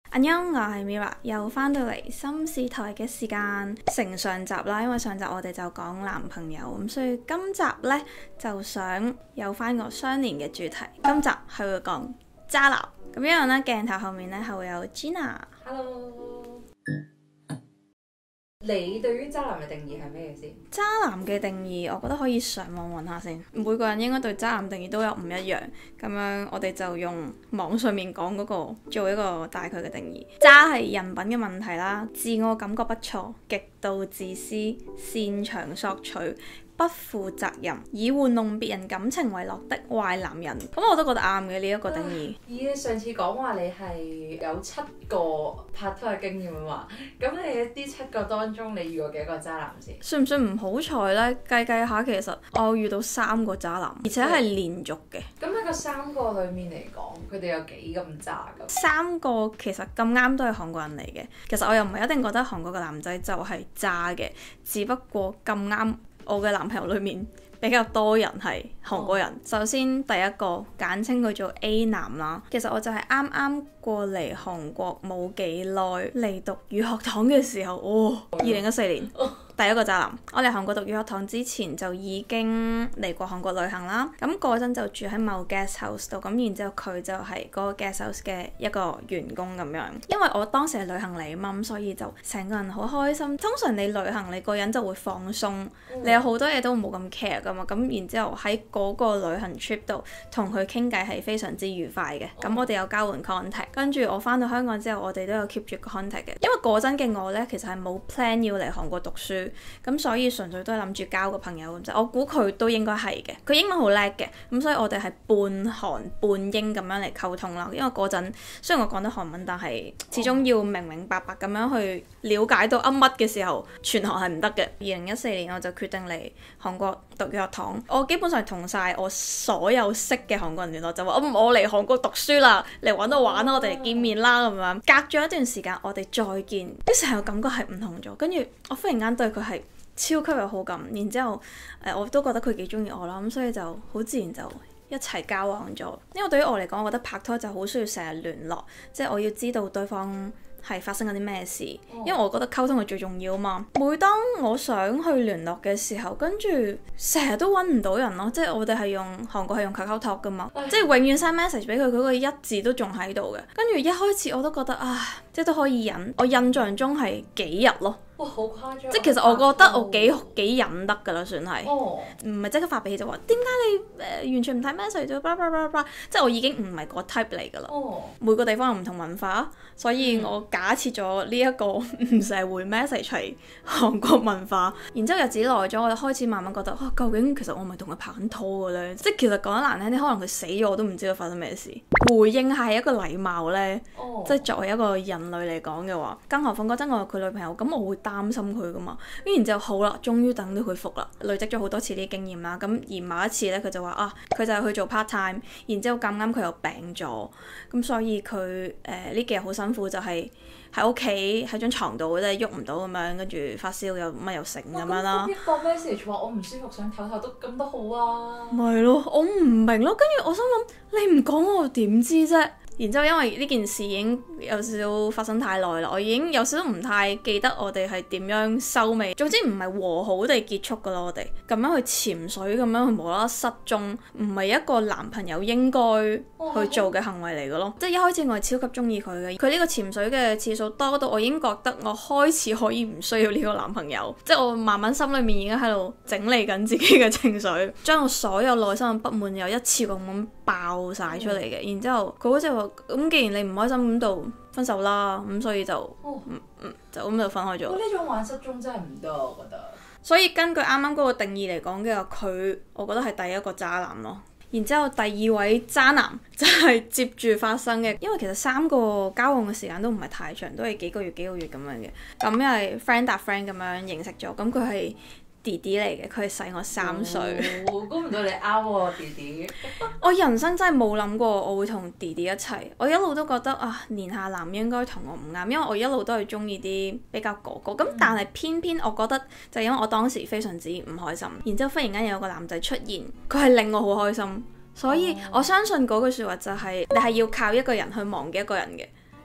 Annyeong，我係 Mira，又翻到嚟心事台嘅時間，承上集啦，因為上集我哋就講男朋友，咁所以今集呢，就想有翻個相連嘅主題，今集係會講渣男，咁一樣呢，鏡頭後面呢係會有 Gina。Hello。 你對於渣男嘅定義係咩先？ 渣男嘅定義，我覺得可以上網揾下先。每個人應該對渣男定義都有唔一樣，咁樣我哋就用網上面講嗰個做一個大概嘅定義。渣係人品嘅問題啦，自我感覺不錯，極度自私，擅長索取，不負責任，以玩弄別人感情為樂的壞男人。咁我都覺得啱嘅呢一個定義。 咦，上次講話你係有7個拍拖嘅經驗啊嘛，咁你喺呢7個當中，你遇過幾個渣男先？ 算唔算唔好彩呢？計下，其實我遇到3個渣男，而且係連續嘅。 咁喺個3個裡面嚟講，佢哋有幾咁渣咁 ？3個其實咁啱都係韓國人嚟嘅。其實我又唔係一定覺得韓國嘅男仔就係渣嘅，只不過咁啱我嘅男朋友裡面比較多人係韓國人。首先第一個簡稱佢做 A 男啦，其實我就係啱啱過嚟韓國冇幾耐，嚟讀語學堂嘅時候，2014年。第一個渣男，我嚟韓國讀語學堂之前就已經嚟過韓國旅行啦。咁嗰陣就住喺某 guest house 度，咁然之後佢就係嗰個 guest house 嘅一個員工咁樣。因為我當時係旅行嚟啊嘛，咁所以就成個人好開心。通常你旅行你個人就會放鬆，你有好多嘢都冇咁 care 噶嘛。咁然之後喺嗰個旅行 trip 度同佢傾偈係非常之愉快嘅。咁我哋有交換 contact，跟住我翻到香港之後，我哋都有 keep 住個 contact 嘅。因為嗰陣嘅我呢，其實係冇 plan 要嚟韓國讀書。咁所以純粹都係諗住交個朋友咁啫，我估佢都應該係嘅。佢英文好叻嘅，咁所以我哋係半韓半英咁樣嚟溝通啦。因為嗰陣雖然我講得韓文，但係始終要明明白白咁樣去了解到乜嘅時候，全韓係唔得嘅。2014年我就決定嚟韓國讀語學堂，我基本上同晒我所有識嘅韓國人聯絡，就話我嚟韓國讀書啦，嚟揾我玩啦，我哋嚟見面啦咁樣。隔咗一段時間，我哋再見，啲成個感覺係唔同咗。跟住我忽然間對佢係超級有好感，然之後我都覺得佢幾中意我啦，咁所以就好自然就一齊交往咗。因為對於我嚟講，我覺得拍拖就好需要成日聯絡，即係我要知道對方係發生緊啲咩事，因為我覺得溝通係最重要啊嘛。每當我想去聯絡嘅時候，跟住成日都揾唔到人咯，即係我哋係用韓國係用 KakaoTalk 噶嘛，即係永遠 send message 俾佢，佢個一字都仲喺度嘅。跟住一開始我都覺得即係都可以忍，我印象中係幾日咯。 哇，好誇張！ 即係其實我覺得我幾忍得㗎啦，算係，唔係即刻發脾氣就話點解你完全唔睇 message 咗，即係我已經唔係個 type 嚟㗎啦。每個地方有唔同文化，所以我假設咗呢一個唔成日回 message 係韓國文化。然之後日子耐咗，我就開始慢慢覺得究竟其實我咪同佢拍緊拖嘅咧？即係其實講得難聽啲，可能佢死咗我都唔知道發生咩事。回應係一個禮貌咧，即係作為一個人類嚟講嘅話，更何況嗰陣我係佢女朋友，咁我會擔心佢噶嘛。咁然之後好啦，終於等到佢復啦，累積咗好多次呢啲經驗啦。咁而某一次咧，佢就話佢就係去做 part time， 然之後咁啱佢又病咗，咁所以佢呢幾日好辛苦，就係喺屋企喺張床度咧喐唔到咁樣，跟住發燒又乜又成咁樣啦。 一個 message 話我唔舒服想唞唞都咁都好啊。 咪咯，我唔明咯。跟住我心諗你唔講我點知啫？然之後因為呢件事已經有少少發生太耐啦，我已經有少少唔太記得我哋係點樣收尾。總之唔係和好地結束噶咯，我哋咁樣去潛水咁樣去無啦啦失蹤，唔係一個男朋友應該去做嘅行為嚟噶咯。即係一開始我係超級中意佢嘅，佢呢個潛水嘅次數多到我已經覺得我開始可以唔需要呢個男朋友。即係我慢慢心裏面已經喺度整理緊自己嘅情緒，將我所有內心嘅不滿又一次過咁爆晒出嚟嘅。然之後佢好似話咁，既然你唔開心咁就分手啦，咁所以就就咁就分開咗。 呢種玩失蹤真係唔得，我覺得。所以根據啱啱嗰個定義嚟講嘅話，佢我覺得係第一個渣男咯。然之後第二位渣男就係接住發生嘅，因為其實3個交往嘅時間都唔係太長，都係幾個月咁樣嘅。咁因為 friend 搭 friend 咁樣認識咗，咁佢係弟弟嚟嘅，佢係細我3歲。 估唔到你啱喎，弟弟。 我人生真係冇諗過我會同弟弟一齊。我一路都覺得年下男應該同我唔啱，因為我一路都係中意啲比較哥哥。咁但係偏偏我覺得就因為我當時非常之唔開心，然之後忽然間有個男仔出現，佢係令我好開心。所以我相信嗰句説話就係你係要靠一個人去忘記一個人嘅。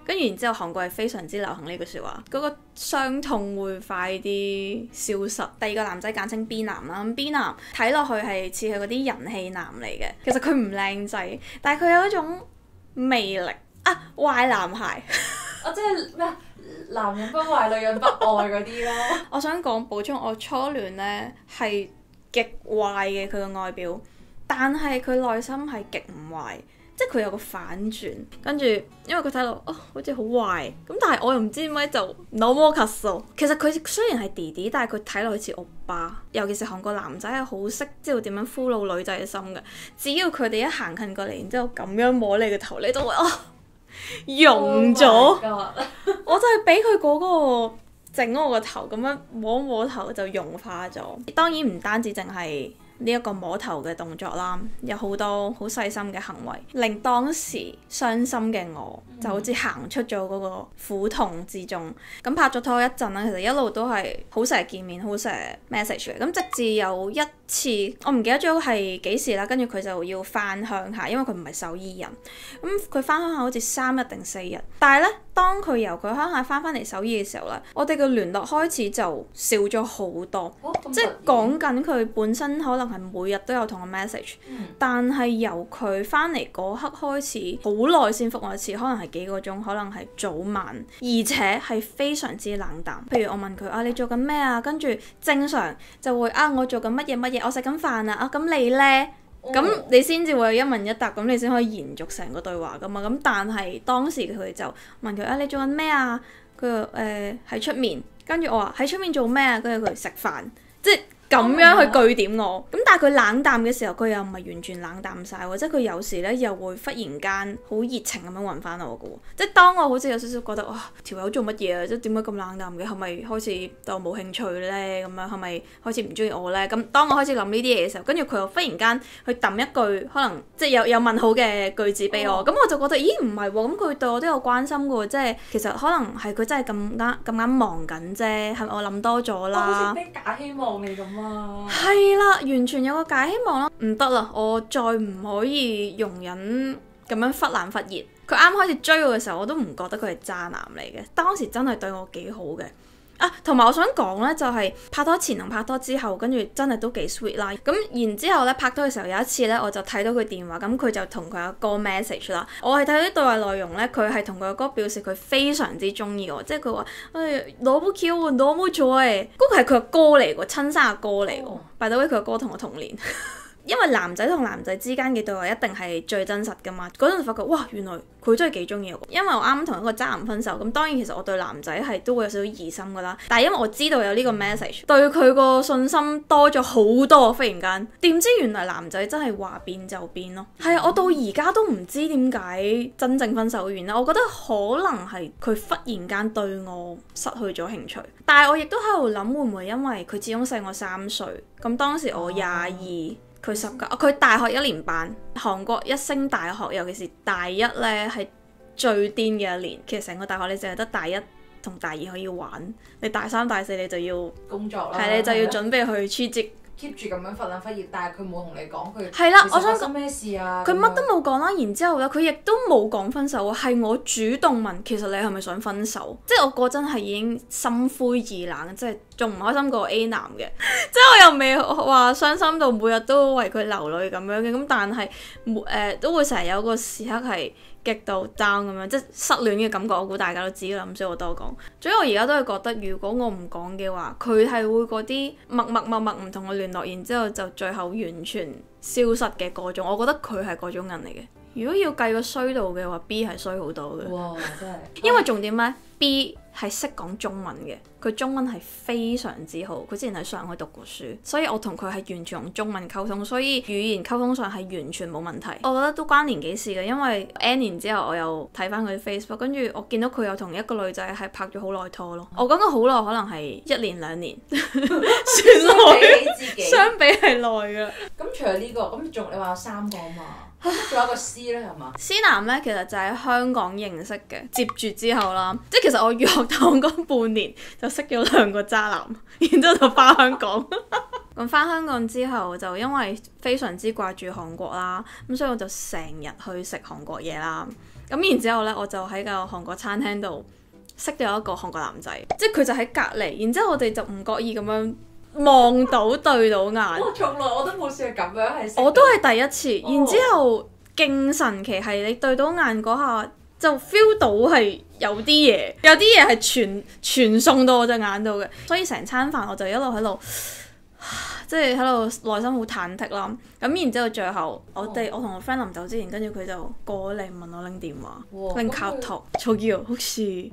跟住然之後韓國係非常之流行呢句説話，嗰個傷痛會快啲消失。第二個男仔簡稱 B 男啦，咁 B 男睇落去係似係嗰啲人氣男嚟嘅，其實佢唔靚仔，但係佢有一種魅力啊，壞男孩。 即係咩？男人不壞，女人不愛嗰啲咯。 我想講補充，我初戀呢係極壞嘅佢個外表，但係佢內心係極唔壞，即係佢有個反轉。跟住因為佢睇落好似好壞，咁但係我又唔知點解就 no more cusso。其實佢雖然係弟弟，但係佢睇落去似歐巴。尤其是韓國男仔係好識知道點樣俘虜女仔嘅心嘅，只要佢哋一行近過嚟，然之後咁樣摸你個頭，你就會溶咗。我就係俾佢嗰個整我個頭咁樣摸摸頭就融化咗。當然唔單止淨係呢一個摸頭嘅動作啦，有好多好細心嘅行為，令當時傷心嘅我就好似行出咗嗰個苦痛之中。咁拍咗拖一陣啦，其實一路都係好成日見面，好成日 message 嘅。咁直至有一次，我唔記得咗係幾時啦，跟住佢就要翻鄉下，因為佢唔係獸醫人。咁佢翻鄉下好似3日定4日，但係呢，當佢由佢鄉下翻嚟首爾嘅時候呢，我哋嘅聯絡開始就少咗好多。即係講緊佢本身可能係每日都有同我 message，但係由佢翻嚟嗰刻開始，好耐先覆我一次，可能係幾個鐘，可能係早晚，而且係非常之冷淡。譬如我問佢你做緊咩啊？跟住正常就會我做緊乜嘢乜嘢，我食緊飯啊，咁你呢？咁你先至會有一問一答，咁你先可以延續成個對話噶嘛。咁但係當時佢就問佢你做緊咩啊？佢話喺出面，跟住我話喺出面做咩啊？跟住佢食飯，即係咁樣去據點我。咁但係佢冷淡嘅時候，佢又唔係完全冷淡晒喎，即係佢有時咧又會忽然間好熱情咁樣揾翻我嘅喎。即係當我好似有少少覺得哇條友做乜嘢啊？即係點解咁冷淡嘅？係咪開始對我冇興趣咧？咁樣係咪開始唔中意我咧？咁當我開始諗呢啲嘢嘅時候，跟住佢又忽然間去揼一句可能即係有問號嘅句子俾我，咁我就覺得咦唔係喎，咁佢對我都有關心嘅喎，即係其實可能係佢真係咁啱忙緊啫，係咪我諗多咗啦？ 好似俾假希望你咁啊！ 係啦，完全有個假希望啦，唔得啦，我再唔可以容忍咁樣忽冷忽熱。佢啱開始追我嘅時候，我都唔覺得佢係渣男嚟嘅，當時真係對我幾好嘅。同埋我想講呢，就係拍拖前同拍拖之後，跟住真係都幾 sweet 啦。咁然之後呢，拍拖嘅時候有一次呢，我就睇到佢電話，咁佢就同佢阿哥 message 啦。我係睇到啲對話內容呢，佢係同佢阿哥表示佢非常之中意我，即係佢話너무 귀여워 너무 좋아해。嗰個係佢阿哥嚟喎，親生阿哥嚟喎。by the way，佢阿哥同我同年。因為男仔同男仔之間嘅對話一定係最真實噶嘛，嗰陣就發覺哇，原來佢真係幾中意我。因為我啱啱同一個渣男分手，咁當然其實我對男仔係都會有少少疑心噶啦，但係因為我知道有呢個 message，對佢個信心多咗好多。忽然間點知原來男仔真係話變就變咯。係啊，我到而家都唔知點解真正分手嘅原因，我覺得可能係佢忽然間對我失去咗興趣，但係我亦都喺度諗會唔會因為佢始終細我3歲，咁當時我22。佢19，佢大學1年班。韓國一升大學，尤其是大一呢，係最癲嘅一年。其實成個大學你淨係得大一同大二可以玩，你大3、大4你就要工作啦， 係你就要準備去辭職。 keep 住咁樣忽冷忽熱，但係佢冇同你講佢係啦，我想發生咩事啊？ 佢乜都冇講啦，然之後咧，佢亦都冇講分手喎，係我主動問，其實你係咪想分手？即係我嗰陣係已經心灰意冷，即係仲唔開心過 A 男嘅，即係我又未話傷心到每日都為佢流淚咁樣嘅，咁但係都會成日有個時刻係極度 down 咁樣，即係失戀嘅感覺，我估大家都知啦，唔需要我多講。所以我而家都係覺得，如果我唔講嘅話，佢係會嗰啲默默唔同我聯絡，然之後就最後完全消失嘅嗰種。我覺得佢係嗰種人嚟嘅。如果要計個衰度嘅話 ，B 係衰好多嘅。 哇！真係。 因為重點咧 ，B 係識講中文嘅，佢中文係非常之好。佢之前喺上海讀過書，所以我同佢係完全用中文溝通，所以語言溝通上係完全冇問題。我覺得都關年紀事嘅，因為 N 年之後我又睇翻佢 Facebook， 跟住我見到佢又同一個女仔係拍咗好耐拖咯。我講緊好耐，可能係1年2年，算耐，相比係耐㗎。 咁除咗呢個，咁仲你話有3個啊嘛？仲有一個 C 咧係嘛 ？C 男咧其實就喺香港認識嘅，接住之後啦，即係其實我語學堂嗰半年就識咗2個渣男，然之後就翻香港。咁翻香港之後就因為非常之掛住韓國啦，咁所以我就成日去食韓國嘢啦。 咁然之後呢，我就喺個韓國餐廳度識咗一個韓國男仔，即係佢就喺隔離，然之後我哋就唔覺意咁樣望到對到眼。 我從來我都冇試過咁樣係識。 我都係第一次，然之後勁神奇係你對到眼嗰下就 feel 到係有啲嘢，有啲嘢係傳送到我隻眼度嘅，所以成餐飯我就一路喺度。即係喺度內心好忐忑啦，咁然之後最後我同我 friend 臨走之前，跟住佢就過嚟問我拎電話，拎卡托，저기요 혹시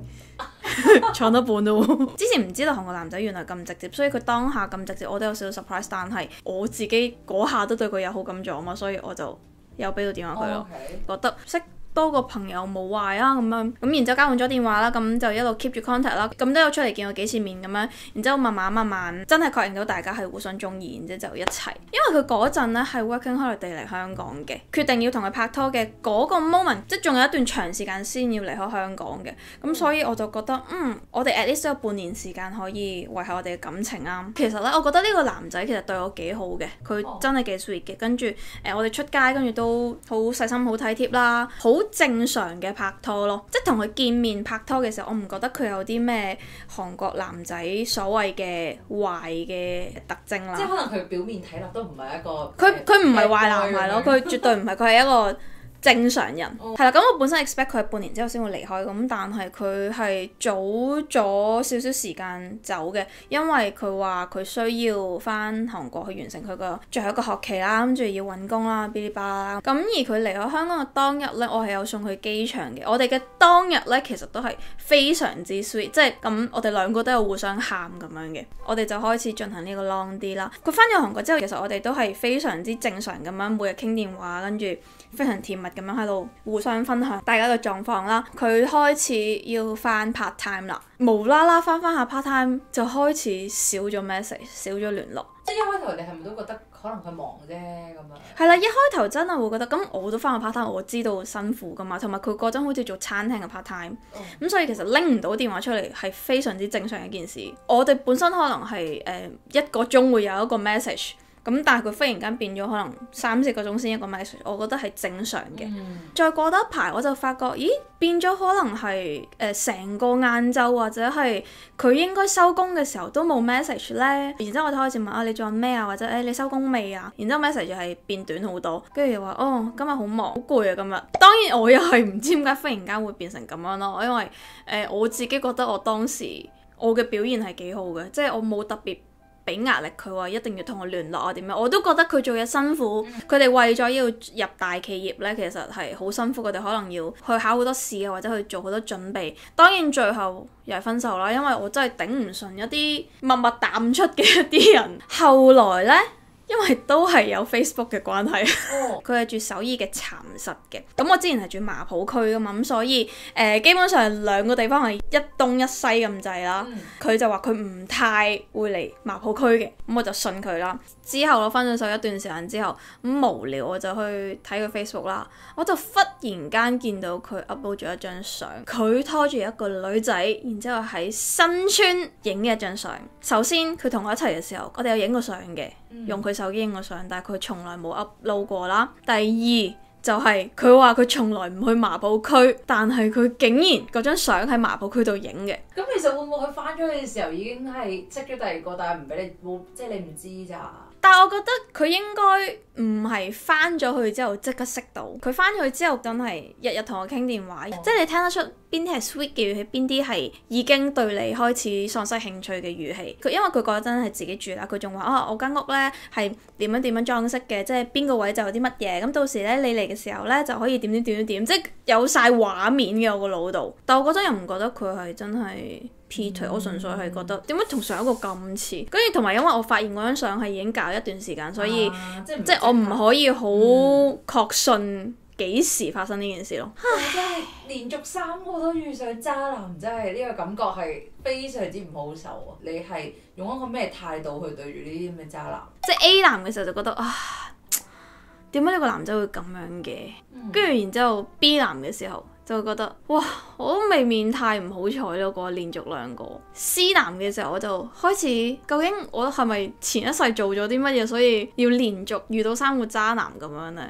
전화번호之前唔知道韓國男仔原來咁直接，所以佢當下咁直接，我都有少少 surprise， 但係我自己嗰下都對佢有好感咗嘛，所以我就有俾到電話佢咯，覺得識多個朋友冇壞啊咁樣，咁然之後交換咗電話啦，咁就一路 keep 住 contact 啦，咁都有出嚟見過幾次面咁樣，然之後慢慢真係確認到大家係互相中意，然之後就一齊。因為佢嗰陣咧係 working holiday 嚟香港嘅，決定要同佢拍拖嘅嗰個 moment， 即係仲有一段長時間先要離開香港嘅，咁所以我就覺得我哋 at least 有半年時間可以維係我哋嘅感情啊。其實咧，我覺得呢個男仔其實對我幾好嘅，佢真係幾 sweet 嘅，跟住我哋出街跟住都好細心好體貼啦，好正常嘅拍拖咯，即係同佢見面拍拖嘅時候，我唔覺得佢有啲咩韓國男仔所謂嘅壞嘅特徵啦。 即係可能佢表面睇落都唔係一個佢唔係壞男孩咯，佢絕對唔係，佢係一個正常人係啦。咁我本身 expect 佢係半年之後先會離開，咁但係佢係早咗少少時間走嘅，因為佢話佢需要翻韓國去完成佢個最後一個學期啦，跟住要揾工啦，嗶哩吧啦。咁而佢離開香港嘅當日呢，我係有送去機場嘅。我哋嘅當日呢，其實都係非常之 sweet，即係咁我哋兩個都有互相喊咁樣嘅。我哋就開始進行呢個 long 啲啦。佢翻咗韓國之後，其實我哋都係非常之正常咁樣每日傾電話，跟住非常甜蜜咁樣喺度互相分享大家嘅狀況啦。佢開始要翻 part time 啦，無啦啦翻下 part time 就開始少咗 message， 少咗聯絡。 即係一開頭你係咪都覺得可能佢忙啫咁樣？ 係啦，一開頭真係會覺得咁我都翻個 part time， 我知道辛苦噶嘛，同埋佢嗰陣好似做餐廳嘅 part time，咁所以其實拎唔到電話出嚟係非常之正常嘅一件事。我哋本身可能係一個鐘會有一個 message。咁但係佢忽然間變咗可能3-4個鐘先一個 message， 我覺得係正常嘅。再過多一排我就發覺，咦變咗可能係成個晏晝或者係佢應該收工嘅時候都冇 message 咧。然之後我就開始問啊，你做緊咩啊？或者你收工未啊？然之後 message 就係變短好多，跟住又話今日好忙好攰啊今日。當然我又係唔知點解忽然間會變成咁樣咯，因為我自己覺得我當時我嘅表現係幾好嘅，即係我冇特別俾壓力佢話一定要同我聯絡啊點樣，我都覺得佢做嘢辛苦，佢哋為咗要入大企業呢，其實係好辛苦，佢哋可能要去考好多試啊，或者去做好多準備。當然最後又係分手啦，因為我真係頂唔順一啲默默淡出嘅一啲人。後來呢，因為都係有 Facebook 嘅關係，佢係住首爾嘅蠶室嘅，咁我之前係住麻浦區噶嘛，咁所以基本上兩個地方係一東一西咁滯啦。佢就話佢唔太會嚟麻浦區嘅，咁我就信佢啦。之後我分咗手一段時間之後，咁無聊我就去睇佢 Facebook 啦，我就忽然間見到佢 upload 咗一張相，佢拖住一個女仔，然之後喺新村影嘅一張相。首先佢同我一齊嘅時候，我哋有影過相嘅，用佢手機影過相，但係佢從來冇 upload 過啦。第二就係佢話佢從來唔去麻浦區，但係佢竟然嗰張相喺麻浦區度影嘅。 咁其實會唔會佢翻咗去嘅時候已經係識咗第二個，但係唔俾你冇，即係你唔知咋？ 但係我覺得佢應該唔係翻咗去之後即刻識到，佢翻咗去之後真係日日同我傾電話，即係你聽得出邊啲係 sweet 嘅語氣，邊啲係已經對你開始喪失興趣嘅語氣。佢因為佢嗰陣係自己住啦，佢仲話我間屋呢係點樣裝飾嘅，即係邊個位就有啲乜嘢，咁到時呢，你嚟嘅時候呢，就可以點，即係有晒畫面嘅我個腦度。但我嗰陣又唔覺得佢係真係劈腿，我純粹係覺得點解同上一個咁似，跟住同埋因為我發現嗰張相係已經隔一段時間，所以即係我唔可以好確信幾時發生呢件事咯。 真係連續3個都遇上渣男，真係呢個感覺係非常之唔好受啊！你係用一個咩態度去對住呢啲咁嘅渣男？ 即係 A 男嘅時候就覺得點解呢個男仔會咁樣嘅？跟住然之後 B 男嘅時候就會覺得哇，我都未免太唔好彩咯，嗰連續2個。C 男嘅時候我就開始究竟我係咪前一世做咗啲乜嘢，所以要連續遇到3個渣男咁樣呢？因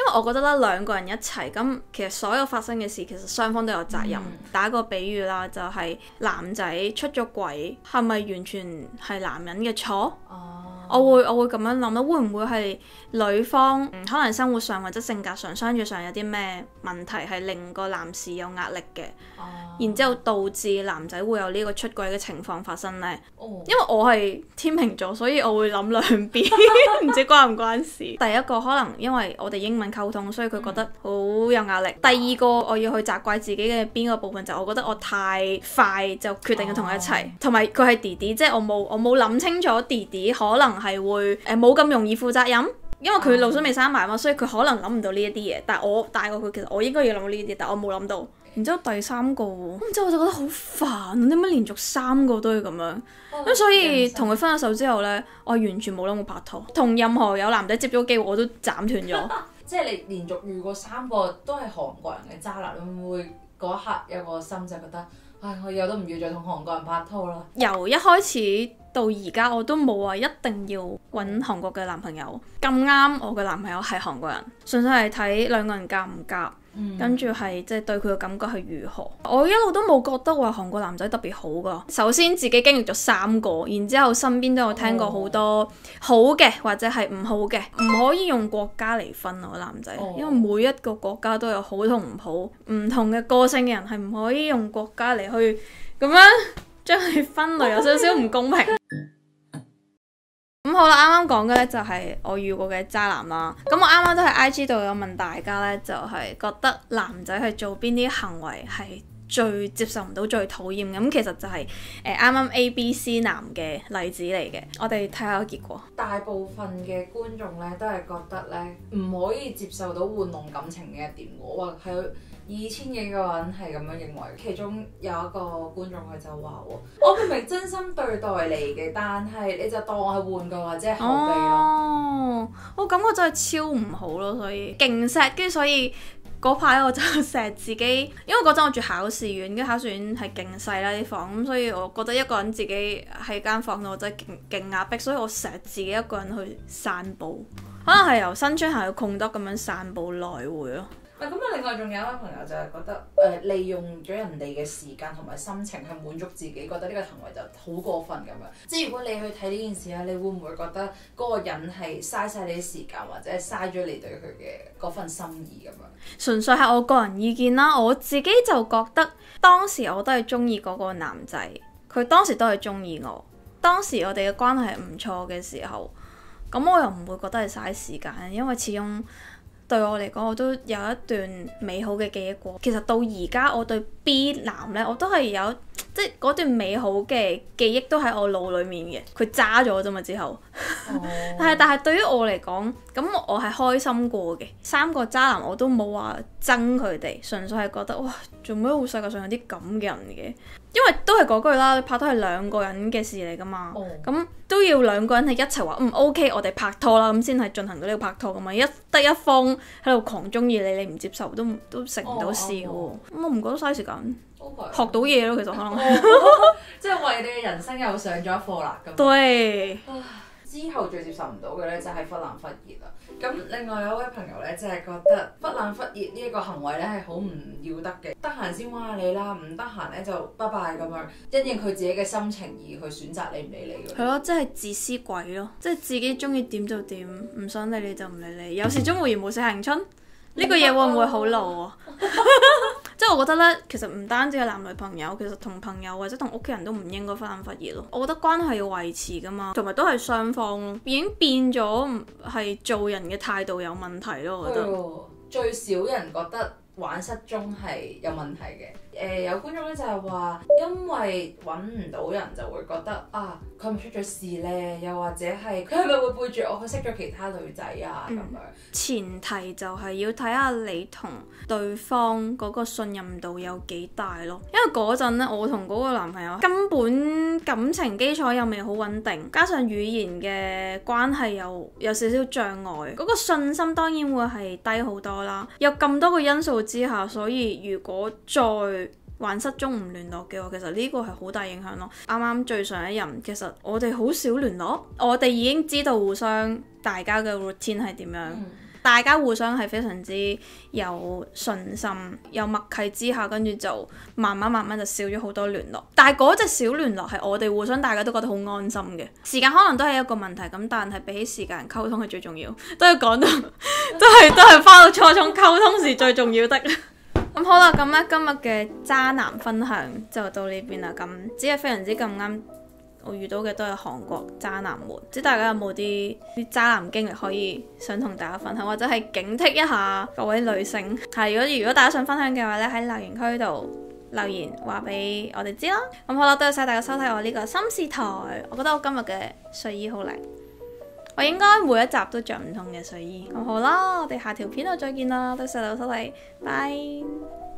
我覺得咧兩個人一齊咁，其實所有發生嘅事其實雙方都有責任。打個比喻啦，就係男仔出咗軌，係咪完全係男人嘅錯？我會咁樣諗啦，會唔會係女方可能生活上或者性格上相處上有啲咩問題係令個男士有壓力嘅，然之後導致男仔會有呢個出軌嘅情況發生呢？因為我係天秤座，所以我會諗兩邊，唔知關唔關事。第一個可能因為我哋英文溝通，所以佢覺得好有壓力。第二個我要去責怪自己嘅邊個部分，就我覺得我太快就決定要同佢一齊，同埋佢係弟弟，即係我冇諗清楚弟弟可能係會冇咁容易負責任，因為佢腦囟未生埋嘛，所以佢可能諗唔到呢一啲嘢。但係我大過佢，其實我應該要諗到呢啲，但係我冇諗到。然之後第三個，咁之後我就覺得好煩，點解連續3個都要咁樣？咁所以同佢分咗手之後呢，我係完全冇諗過拍拖，同任何有男仔接咗機會我都斬斷咗。 即係你連續遇過3個都係韓國人嘅渣男，會唔會嗰一刻有個心就覺得，唉，我以後都唔要再同韓國人拍拖啦？由一開始到而家我都冇話一定要揾韓國嘅男朋友，咁啱我嘅男朋友係韓國人，純粹係睇兩個人夾唔夾。跟住係即係對佢嘅感覺係如何，我一路都冇覺得話韓國男仔特別好噶。首先自己經歷咗3個，然之後身邊都有聽過好多好嘅或者係唔好嘅，唔可以用國家嚟分我男仔，因為每一個國家都有好同唔好，唔同嘅個性嘅人係唔可以用國家嚟去咁樣將佢分類，有少少唔公平。咁好啦，啱啱講嘅呢就係我遇過嘅渣男啦。咁我啱啱都喺 IG 度有問大家呢，就係覺得男仔係做邊啲行為係最接受唔到、最討厭嘅。咁其實就係啱啱 ABC 男嘅例子嚟嘅。我哋睇下個結果。 大部分嘅觀眾呢都係覺得呢唔可以接受到玩弄感情嘅一點。我話係2000幾個人係咁樣認為，其中有一個觀眾佢就話我明明真心對待你嘅，但係你就當我係玩具或者係後備咯。 我感覺真係超唔好咯，所以勁錫，跟住所以嗰排我就錫自己，因為嗰陣我住考試院，跟住考試院係勁細啦啲房，咁所以我覺得一個人自己喺間房度真係勁壓迫，所以我錫自己一個人去散步，可能係由新村行去貢德咁樣散步來回咯。 咁啊，另外仲有一位朋友就係覺得利用咗人哋嘅時間同埋心情去滿足自己，覺得呢個行為就好過分咁樣。即係如果你去睇呢件事啊，你會唔會覺得嗰個人係嘥晒你啲時間，或者係嘥咗你對佢嘅嗰份心意咁樣？ 純粹係我個人意見啦，我自己就覺得當時我都係中意嗰個男仔，佢當時都係中意我，當時我哋嘅關係係唔錯嘅時候，咁我又唔會覺得係嘥時間，因為始終對我嚟講，我都有一段美好嘅記憶過。其實到而家，我對 B 男呢，我都係有即係嗰段美好嘅記憶都喺我腦裡面嘅。佢渣咗啫嘛之後，但係對於我嚟講，咁我係開心過嘅。3個渣男我都冇話憎佢哋，純粹係覺得哇，做咩會世界上有啲咁嘅人嘅？因為都係嗰句啦，拍拖係2個人嘅事嚟噶嘛，咁都要2個人係一齊話OK，我哋拍拖啦，咁先係進行到呢個拍拖噶嘛。得一方喺度狂中意你唔接受都成唔到事喎。我唔覺得嘥時間，學到嘢咯，其實可能即係為你嘅人生又上咗一課啦。咁對。 之後最接受唔到嘅咧就係忽冷忽熱啦。咁另外有一位朋友咧，就係覺得忽冷忽熱呢一個行為咧係好唔要得嘅。得閒先玩下你啦，唔得閒咧就拜拜咁樣，因應佢自己嘅心情而去選擇理唔理你。 係咯，即係自私鬼咯，即係自己中意點就點，唔想理你就唔理你。有時鍾無艷無事慶春呢個嘢會唔會好老啊？即係我覺得咧，其實唔單止係男女朋友，其實同朋友或者同屋企人都唔應該忽冷忽熱咯。我覺得關係要維持噶嘛，同埋都係雙方咯，已經變咗係做人嘅態度有問題咯。我覺得最少人覺得玩失蹤係有問題嘅。有觀眾咧就係話，因為揾唔到人就會覺得啊，佢係咪出咗事呢？又或者係佢係咪會背住我去識咗其他女仔啊咁樣？ 前提就係要睇下你同對方嗰個信任度有幾大咯。因為嗰陣咧，我同嗰個男朋友根本感情基礎又未好穩定，加上語言嘅關係又有少少障礙，嗰個信心當然會係低好多啦。有咁多個因素之下，所以如果再玩失蹤唔聯絡嘅話，其實呢個係好大影響咯。啱啱最上一任，其實我哋好少聯絡，我哋已經知道互相大家嘅 routine 係點樣， 大家互相係非常之有信心、有默契之下，跟住就慢慢就少咗好多聯絡。但係嗰隻小聯絡係我哋互相大家都覺得好安心嘅。時間可能都係一個問題咁，但係比起時間溝通係最重要。都係講到都係翻到初中，溝通是最重要的。咁好啦，咁咧今日嘅渣男分享就到呢邊啦。咁只係非常之咁啱，我遇到嘅都係韓國渣男們。唔知大家有冇啲渣男經歷可以想同大家分享，或者係警惕一下各位女性。係如果大家想分享嘅話咧，喺留言區度留言話俾我哋知啦。咁好啦，多謝晒大家收睇我呢個心事台。我覺得我今日嘅睡衣好靚，我應該每一集都着唔同嘅睡衣。咁好啦，我哋下條片度再見啦，多謝大家收睇，拜。